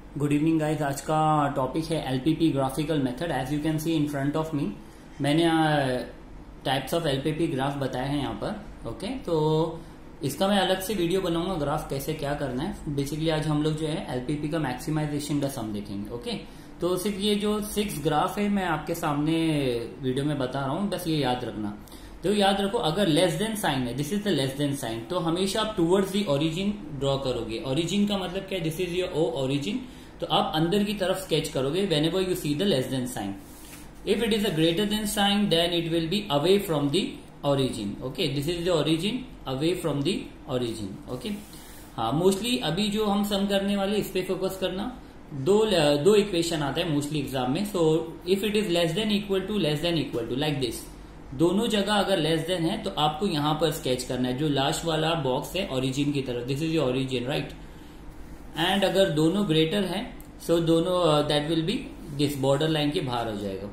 Good evening guys. आज का topic है LPP graphical method. As you can see in front of me, मैंने types of LPP graph बताए हैं यहाँ पर। ओके, तो इसका मैं अलग से वीडियो बनाऊंगा, ग्राफ कैसे क्या करना है। बेसिकली आज हम लोग जो है एलपीपी का मैक्सिमाइजेशन का सम देखेंगे। ओके, तो सिर्फ ये जो 6 ग्राफ है मैं आपके सामने वीडियो में बता रहा हूँ, बस ये याद रखना। तो याद रखो, अगर लेस देन साइन है, this is the less than sign, तो हमेशा आप टूवर्ड्स दी ओरिजिन ड्रॉ करोगे। ओरिजिन का मतलब क्या है? This is your O origin, तो आप अंदर की तरफ स्केच करोगे whenever you see the less than sign. If it is a greater than sign then it will be away from the origin. Okay, this is the origin, away from the origin. Okay, हाँ, mostly अभी जो हम सम करने वाले इस पे focus करना। दो इक्वेशन आता है मोस्टली एग्जाम में। So if it is less than equal to like this, दोनों जगह अगर लेस देन है तो आपको यहां पर स्केच करना है। जो लास्ट वाला बॉक्स है ओरिजिन की तरफ, this is your origin, right. And अगर दोनों ग्रेटर है सो दोनों that will be this border line के बाहर हो जाएगा।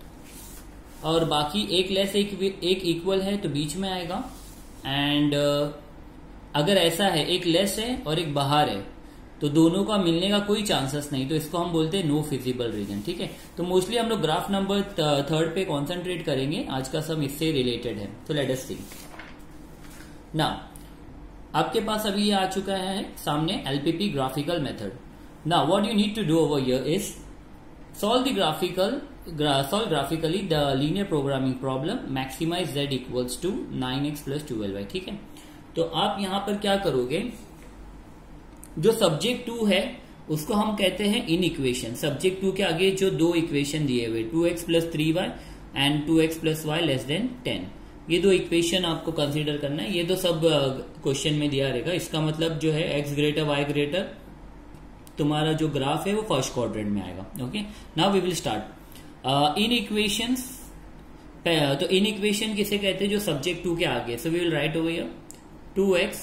और बाकी एक लेस एक इक्वल है तो बीच में आएगा। एंड अगर ऐसा है एक लेस है और एक बाहर है तो दोनों का मिलने का कोई चांसेस नहीं, तो इसको हम बोलते हैं नो फिजिबल रीजन। ठीक है, तो मोस्टली हम लोग ग्राफ नंबर 3 पे कॉन्सेंट्रेट करेंगे। आज का सम इससे रिलेटेड है। तो लेट अस सी नाउ, आपके पास अभी ये आ चुका है सामने LPP graphical method. Now what you need to do over here is solve graphically the linear programming problem maximize z equals to 9x plus 12y। ठीक है, तो आप यहां पर क्या करोगे, जो सब्जेक्ट 2 है उसको हम कहते हैं इन इक्वेशन। सब्जेक्ट 2 के आगे जो दो इक्वेशन दिए हुए 2x plus 3y and 2x plus y less than 10, ये दो इक्वेशन आपको कंसीडर करना है। ये तो सब क्वेश्चन में दिया रहेगा। इसका मतलब जो है x ग्रेटर y ग्रेटर, तुम्हारा जो ग्राफ है वो फर्स्ट क्वाड्रेंट में आएगा। Okay, now we will start inequations. तो इन इक्वेशन किसे कहते हैं? जो सब्जेक्ट 2 के आगे। So we will write over here 2x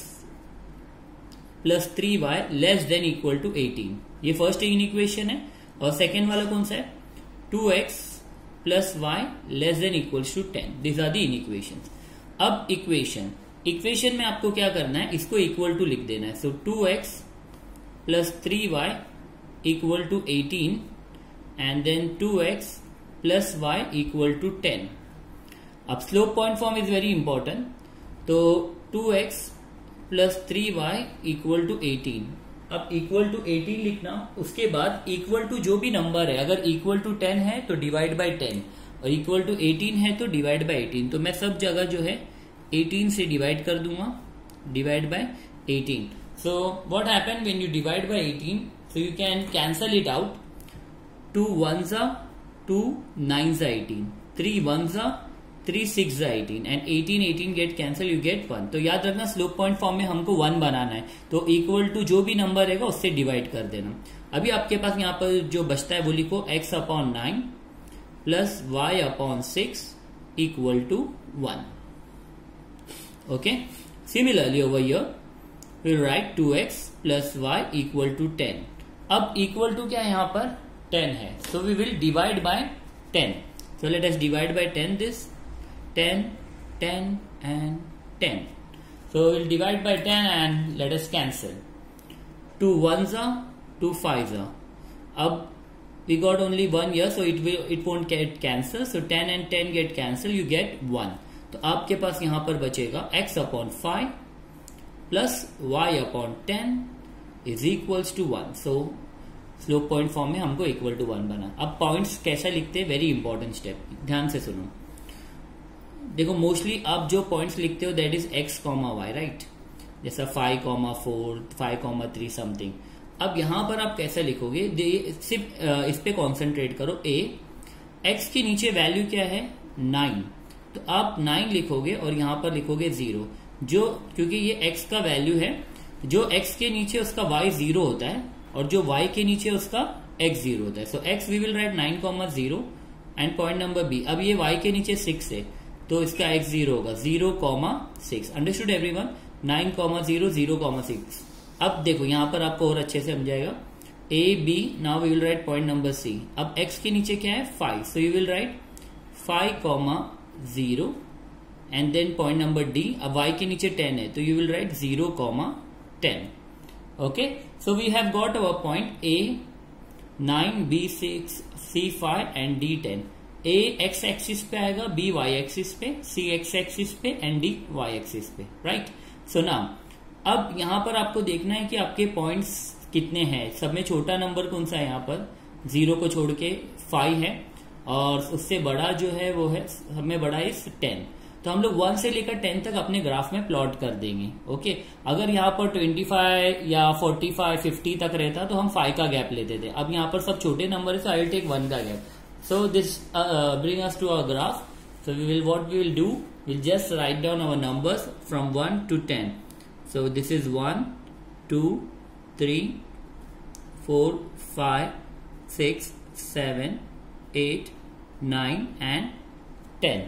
plus 3y less than equal to 18, ये फर्स्ट इन इक्वेशन है। और सेकेंड वाला कौन सा है? 2x plus y less than equal to 10। This are the inequation. अब इक्वेशन में आपको क्या करना है, इसको इक्वल टू लिख देना है। So 2x plus 3y equal to 18 and then 2x plus y equal to 10। अब slope point form is very important. तो 2x plus 3y equal to 18। अब इक्वल टू 18 लिखना, उसके बाद इक्वल टू जो भी नंबर है, अगर इक्वल टू 10 है तो डिवाइड बाय 10 और इक्वल टू 18 है तो डिवाइड बाय 18। तो मैं सब जगह जो है 18 से डिवाइड कर दूंगा, divide by 18। So what happen when you divide by 18, so you can cancel it out. 2 1s are 2 9s are 18, 3 1s are 3 6 are 18 and 18 get cancel, you get 1। तो याद रखना स्लोप पॉइंट फॉर्म में हमको 1 बनाना है, तो equal to जो भी number रहेगा उससे डिवाइड कर देना। अभी आपके पास यहाँ पर जो बचता है वो लिखो x upon 9 plus y upon 6 equal to 1। Okay, similarly over here will write 2x plus y equal to 10। अब इक्वल टू क्या है यहाँ पर? 10 है, so we will divide by 10। So let us divide by 10 this 10, 10 and 10. So we'll divide by 10 and let us cancel. 2 1s are 2 5s are. Ab we got only 1 here, so it won't get cancelled. So 10 and 10 get cancelled, you get 1. तो आपके पास यहां पर बचेगा x upon 5 plus y upon 10 is equals to 1. So slope point form में हमको equal to 1 बना। अब points कैसा लिखते हैं, वेरी इंपॉर्टेंट स्टेप, ध्यान से सुनो। देखो, मोस्टली आप जो पॉइंट्स लिखते हो that is x comma y, right. जैसा 5 कॉमा 4 5 कॉमा 3 समथिंग। अब यहां पर आप कैसे लिखोगे, सिर्फ इस पे कॉन्सेंट्रेट करो। x की नीचे वैल्यू क्या है? 9, तो आप 9 लिखोगे और यहां पर लिखोगे 0, जो क्योंकि ये x का वैल्यू है, जो x के नीचे उसका y 0 होता है और जो y के नीचे उसका x 0 होता है। So x we will write 9 comma 0 and point number b। अब ये y के नीचे 6 है तो इसका x 0 होगा 0 comma 6। Understood everyone? 9 comma 0 0 comma 6। अब देखो यहां पर आपको और अच्छे से समझाएगा। a b, now we will write point number c। अब x के नीचे क्या है? 5, so you will write 5 comma 0 and then point number d। अब y के नीचे 10 है तो you will write 0 comma 10। Okay, so we have got our point A, 9B6 C5 and D10। A x axis पे आएगा, B y एक्सिस पे, C x axis पे and D y axis पे, राइट। सो नाउ अब यहां पर आपको देखना है कि आपके पॉइंट्स कितने हैं। सब में छोटा नंबर कौन सा है, यहाँ पर 0 को छोड़ के 5 है, और उससे बड़ा जो है वो है, हमें बड़ा है 10। तो हम लोग 1 से लेकर 10 तक अपने ग्राफ में प्लॉट कर देंगे। ओके, अगर यहाँ पर 25 या 45 50 तक रहता तो हम 5 का गैप लेते थे। अब यहाँ पर सब छोटे नंबर है, सो आई विल टेक 1 का gap. So this bring us to our graph. So what we will do, will just write down our numbers from 1 to 10। So this is 1 2 3 4 5 6 7 8 9 and 10।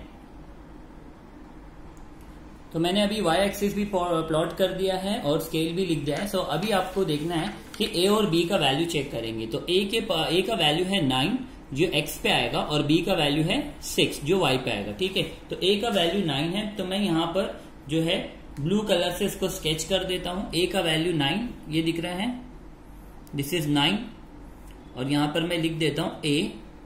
तो मैंने अभी y एक्सिस भी plot कर दिया है और scale भी लिख दिया है। सो अभी आपको देखना है कि a और b का वैल्यू चेक करेंगे। तो a का वैल्यू है 9 जो x पे आएगा, और b का वैल्यू है 6 जो y पे आएगा, ठीक है। तो a का वैल्यू 9 है, तो मैं यहाँ पर जो है ब्लू कलर से इसको स्केच कर देता हूं। a का वैल्यू 9 ये दिख रहा है, दिस इज 9, और यहां पर मैं लिख देता हूं a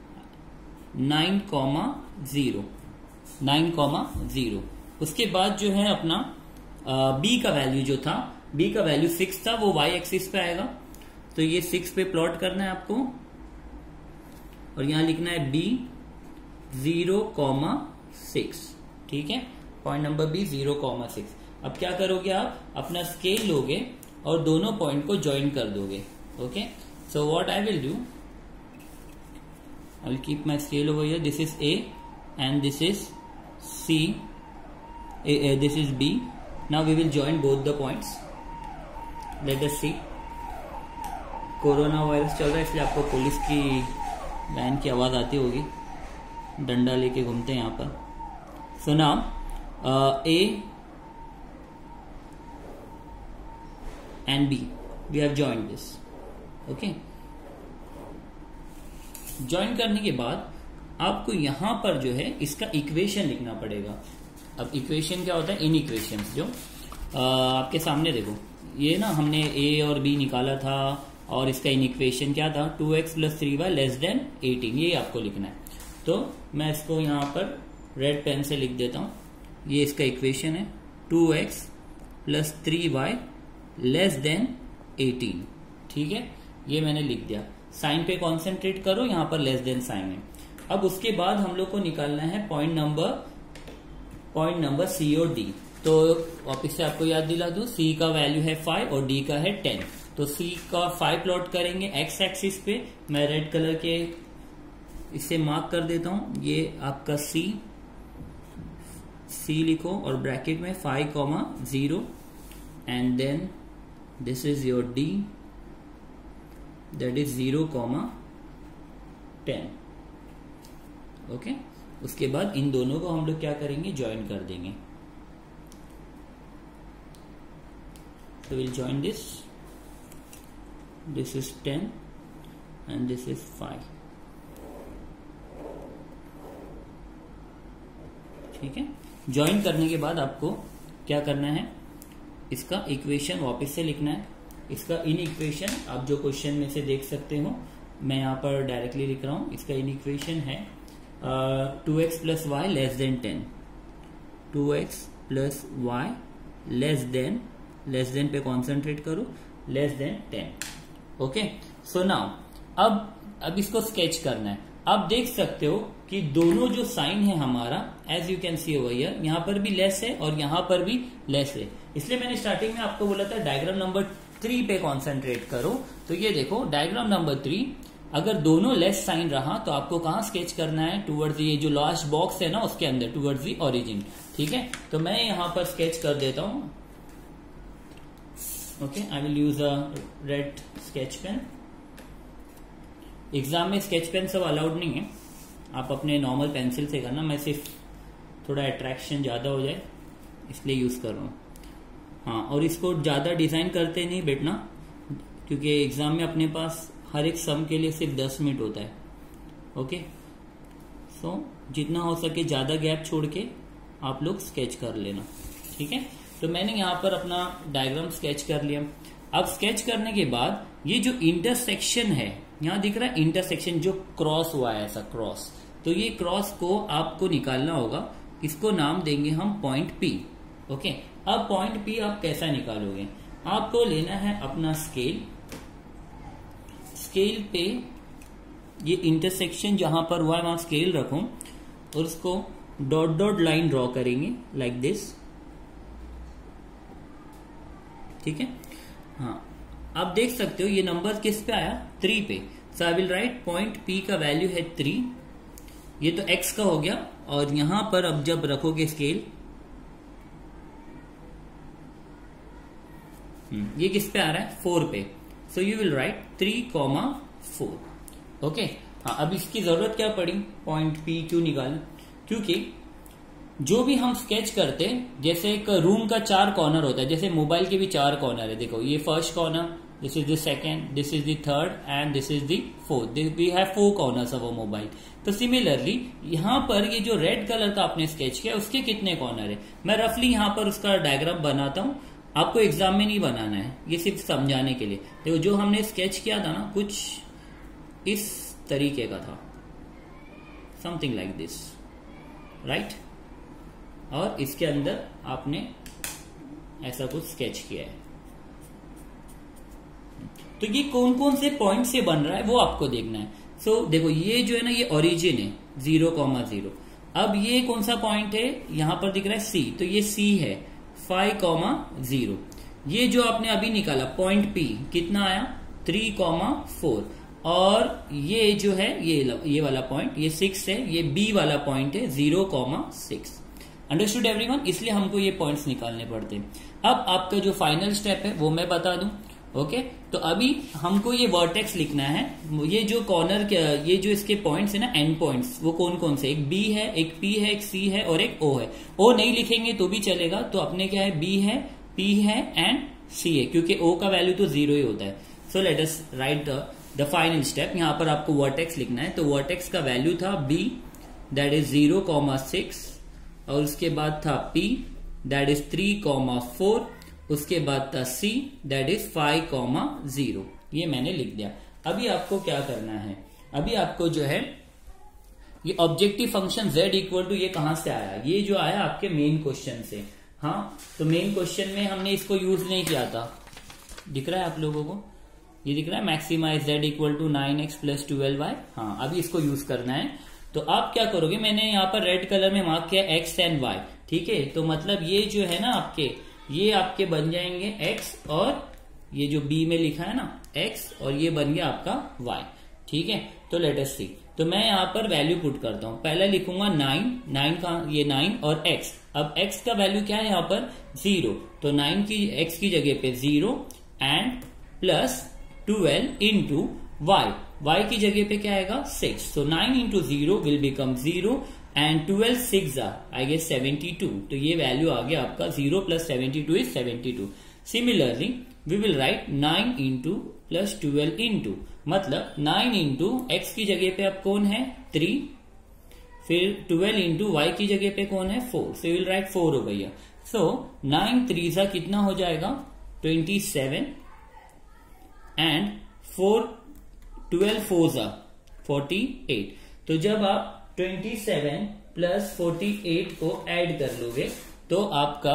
9,0 9,0। उसके बाद जो है अपना b का वैल्यू जो था, b का वैल्यू 6 था, वो y एक्सिस पे आएगा। तो ये 6 पे प्लॉट करना है आपको, और यहां लिखना है b 0,6, ठीक है। Point number b 0,6। अब क्या करोगे आप, अपना स्केल लोगे और दोनों पॉइंट को ज्वाइन कर दोगे। Okay, so what I will do, I will keep my scale over here, this is a and this is c, this is b। now we will join both the points, let us see। Corona virus चल रहा है, इसलिए आपको police की van की आवाज आती होगी, डंडा लेके घूमते हैं यहाँ पर। So now a and b, we have joined this। Okay, join करने के बाद आपको यहां पर जो है इसका इक्वेशन लिखना पड़ेगा। अब इक्वेशन क्या होता है, इन इक्वेशन जो आपके सामने देखो, ये ना हमने a और b निकाला था, और इसका इन इक्वेशन क्या था, 2x + 3y < 18, ये आपको लिखना है। तो मैं इसको यहां पर रेड पेन से लिख देता हूं, ये इसका इक्वेशन है, 2x + 3y < 18, ठीक है। ये मैंने लिख दिया, साइन पे कॉन्सेंट्रेट करो, यहां पर लेस देन साइन है। अब उसके बाद हम लोग को निकालना है पॉइंट नंबर सी और डी। तो वापिस से आपको याद दिला दूं, सी का वैल्यू है 5 और डी का है 10। तो सी का 5 प्लॉट करेंगे एक्स एक्सिस पे, मैं रेड कलर के इसे मार्क कर देता हूं, ये आपका सी लिखो और ब्रैकेट में 5,0 and then this is your D, that is 0,10। Okay, उसके बाद इन दोनों को हम लोग क्या करेंगे, ज्वाइन कर देंगे। तो will join this is 10 and this is 5, ठीक है। ज्वाइन करने के बाद आपको क्या करना है, इसका इक्वेशन वापस से लिखना है। इसका इन इक्वेशन आप जो क्वेश्चन में से देख सकते हो, मैं यहां पर डायरेक्टली लिख रहा हूं। इसका इन इक्वेशन है 2x + y < 10, 2x + y less than पे कॉन्सेंट्रेट करो, < 10। ओके, सो नाउ अब इसको स्केच करना है। आप देख सकते हो कि दोनों जो साइन है हमारा, as you can see over here, यहां पर भी लेस है और यहां पर भी लेस है। इसलिए मैंने स्टार्टिंग में आपको बोला था डायग्राम नंबर 3 पे कॉन्सेंट्रेट करो। तो ये देखो, डायग्राम नंबर 3, अगर दोनों लेस साइन रहा तो आपको कहां स्केच करना है, टुवर्ड्स ये जो लास्ट बॉक्स है ना उसके अंदर, टुवर्ड्स द ओरिजिन, ठीक है। तो मैं यहां पर स्केच कर देता हूं। Okay, I will use a red sketch pen. Exam में स्केच पेन सब अलाउड नहीं है, आप अपने नॉर्मल पेंसिल से करना। मैं सिर्फ थोड़ा अट्रैक्शन ज्यादा हो जाए इसलिए यूज कर रहा हूं। हाँ, और इसको ज्यादा डिजाइन करते नहीं बैठना, क्योंकि एग्जाम में अपने पास हर एक सम के लिए सिर्फ 10 मिनट होता है। ओके, सो जितना हो सके ज्यादा गैप छोड़ के आप लोग स्केच कर लेना, ठीक है। तो मैंने यहाँ पर अपना डायग्राम स्केच कर लिया। अब स्केच करने के बाद ये जो इंटरसेक्शन है यहाँ दिख रहा है इंटरसेक्शन जो क्रॉस हुआ है, ऐसा क्रॉस। तो ये क्रॉस को आपको निकालना होगा, इसको नाम देंगे हम पॉइंट पी। ओके, अब पॉइंट पी आप कैसा निकालोगे? आपको लेना है अपना स्केल, स्केल पे ये इंटरसेक्शन जहां पर हुआ है वहां स्केल रखो और उसको डॉट डॉट लाइन ड्रॉ करेंगे लाइक दिस। ठीक है, हाँ आप देख सकते हो ये नंबर किस पे आया? 3 पे। So I will write point P का वैल्यू है 3, ये तो x का हो गया। और यहां पर अब जब रखोगे स्केल, ये किस पे आ रहा है? 4 पे। So you will write 3,4। Okay, हाँ अब इसकी जरूरत क्या पड़ी? पॉइंट पी क्यों निकालें? क्योंकि जो भी हम स्केच करते हैं, जैसे एक रूम का 4 कॉर्नर होता है, जैसे मोबाइल के भी 4 कॉर्नर है। देखो ये first corner, this is the second, this is the third and this is the fourth. We have 4 corners of a mobile. तो सिमिलरली यहाँ पर ये जो रेड कलर का आपने स्केच किया उसके कितने कॉर्नर है? मैं रफली यहाँ पर उसका डायग्राम बनाता हूँ, आपको एग्जाम में नहीं बनाना है, ये सिर्फ समझाने के लिए। देखो जो हमने स्केच किया था ना, कुछ इस तरीके का था, समथिंग लाइक दिस, राइट। और इसके अंदर आपने ऐसा कुछ स्केच किया है। तो ये कौन कौन से पॉइंट से बन रहा है वो आपको देखना है। सो देखो ये जो है ना, ये ओरिजिन है 0,0। अब ये कौन सा पॉइंट है? यहां पर दिख रहा है C, तो ये C है 5,0। ये जो आपने अभी निकाला पॉइंट P कितना आया? 3,4। और ये जो है ये वाला पॉइंट, ये 6 है, ये B वाला पॉइंट है 0,6। Understood everyone? इसलिए हमको ये पॉइंट्स निकालने पड़ते हैं। अब आपका जो फाइनल स्टेप है वो मैं बता दूं। ओके, तो अभी हमको ये वर्टेक्स लिखना है। ये जो कॉर्नर, ये जो इसके पॉइंट्स है ना, एंड पॉइंट्स, वो कौन कौन से? एक B है, एक P है, एक C है और एक O है। O नहीं लिखेंगे तो भी चलेगा। तो अपने क्या है? B है, P है एंड C है, क्योंकि O का वैल्यू तो 0 ही होता है। So let us write the final step. यहां पर आपको वर्टेक्स लिखना है। तो वर्टेक्स का वैल्यू था B, दैट इज 0,6, और उसके बाद था P, दैट इज 3,4, उसके बाद था C, दैट इज 5,0। ये मैंने लिख दिया। अभी आपको क्या करना है? अभी आपको जो है ये objective function z equal to, ये कहां से आया? ये जो आया आपके मेन क्वेश्चन से। हाँ, तो मेन क्वेश्चन में हमने इसको यूज नहीं किया था। दिख रहा है आप लोगों को? ये दिख रहा है maximize z equal to 9x plus 12y। हाँ, अभी इसको यूज करना है। तो आप क्या करोगे? मैंने यहाँ पर रेड कलर में मार्क किया x एंड y। ठीक है, तो मतलब ये जो है ना आपके, ये आपके बन जाएंगे x, और ये जो b में लिखा है ना x, और ये बन गया आपका y। ठीक है, तो लेट अस सी। तो मैं यहाँ पर वैल्यू पुट करता हूं। पहले लिखूंगा 9 का, ये 9 और x। अब x का वैल्यू क्या है यहाँ पर? 0। तो 9 की x की जगह पे 0 एंड प्लस 12 इंटू y की जगह पे क्या आएगा? 6। So 9 into 0 will become 0 and 12 6 I guess 72। तो ये वैल्यू आ गया आपका 0 plus 72 is 72। Similarly we will write 9 into plus 12 into, मतलब 9 इंटू एक्स की जगह पे अब कौन है? 3, फिर 12 इंटू वाई की जगह पे कौन है? 4। सो विल राइट 4 हो गया। सो 9 3 कितना हो जाएगा? 27 एंड 12 4 48। तो जब आप 27 प्लस 48 को ऐड कर लोगे तो आपका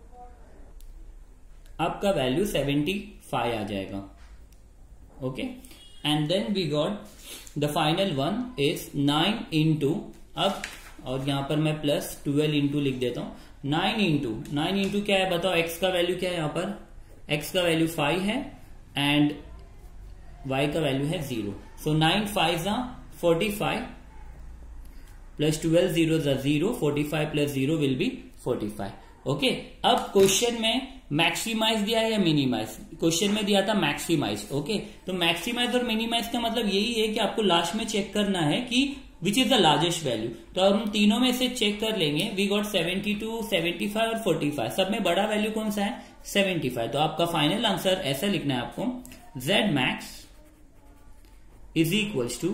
वैल्यू 75 आ जाएगा। Okay, and then we got the final one is 9 into, अब और यहां पर मैं प्लस 12 इंटू लिख देता हूं। 9 इंटू क्या है बताओ? एक्स का वैल्यू क्या है? यहां पर एक्स का वैल्यू 5 है एंड y का वैल्यू है 0। So 9 5 45 plus 12 0 0, 45 plus 0 will be 45। Okay, अब क्वेश्चन में मैक्सिमाइज दिया है या मिनिमाइज? क्वेश्चन में दिया था मैक्सिमाइज। ओके, तो मैक्सिमाइज और मिनिमाइज का मतलब यही है कि आपको लास्ट में चेक करना है कि which is the largest value. तो अब हम तीनों में से चेक कर लेंगे। वी गॉट 72, 75 और 45। सब में बड़ा वैल्यू कौन सा है? 75। तो आपका फाइनल आंसर ऐसा लिखना है आपको, z max is equals to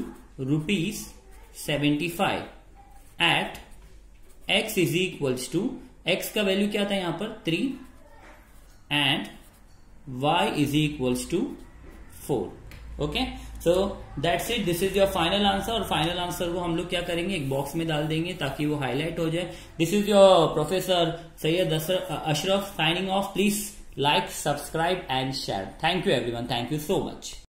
₹75 at x is equals to, x का वैल्यू क्या था यहां पर? 3 and y is equals to 4। Okay, so that's it, this is your final answer. और फाइनल आंसर को हम लोग क्या करेंगे, एक बॉक्स में डाल देंगे ताकि वो हाईलाइट हो जाए। This is your professor Syed Ashraf signing off. Please like, subscribe and share. Thank you everyone. Thank you so much.